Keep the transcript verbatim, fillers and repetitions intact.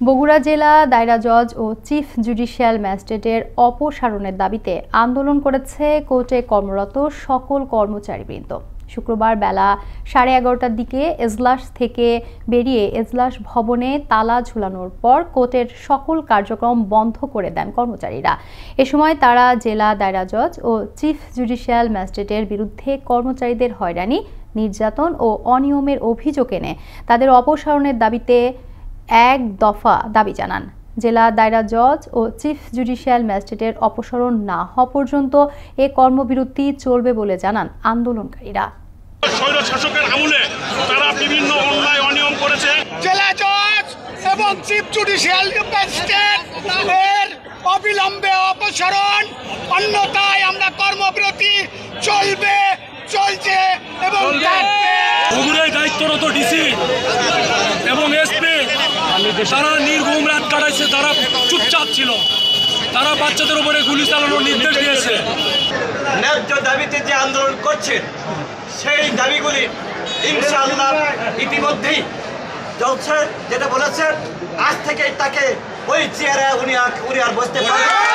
বগুড়া জেলা দায়রা জজ ও চিফ জুডিশিয়াল ম্যাজিস্ট্রেটের অপসারণের দাবিতে আন্দোলন করেছে কোর্টে কর্মরত সকল কর্মচারীবৃন্দ। শুক্রবার বেলা সাড়ে এগারোটার দিকে এজলাস থেকে বেরিয়ে এজলাস ভবনে তালা ঝুলানোর পর কোর্টের সকল কার্যক্রম বন্ধ করে দেন কর্মচারীরা। এ সময় তারা জেলা দায়রা জজ ও চিফ জুডিশিয়াল ম্যাজিস্ট্রেটের বিরুদ্ধে কর্মচারীদের হয়রানি, নির্যাতন ও অনিয়মের অভিযোগ এনে তাদের অপসারণের দাবিতে এক দফা দাবি জানান। জেলা দায়রা জজ ও চিফ জুডিশিয়াল ম্যাজিস্ট্রেটের অপসারণ না হওয়া পর্যন্ত এ কর্মবিরতি চলবে বলে জানান আন্দোলনকারীরা। স্বৈরশাসকের আমলে তারা বিভিন্ন অন্যায় অনিয়ম করেছে। জেলা জজ এবং চিফ জুডিশিয়াল ম্যাজিস্ট্রেটের অবিলম্বে অপসারণ, অন্যথায় আমরা কর্মবিরতি চলবে, চলছে এবং বগুড়ায় দায়িত্বরত ডিসি এবং এসপি তারা নির্ঘুম রাত কাটাইছে, তারা চুপচাপ ছিল, তারা বাচ্চাদের উপরে গুলি চালানোর নির্দেশ দিয়েছে। ন্যায্য দাবিতে যে আন্দোলন করছেন সেই দাবিগুলি ইনশাআল্লাহ ইতিমধ্যেই চলছে। যেটা বলেছেন আজ থেকে তাকে ওই চেয়ারে উনি উনি আর বসতে পারেন।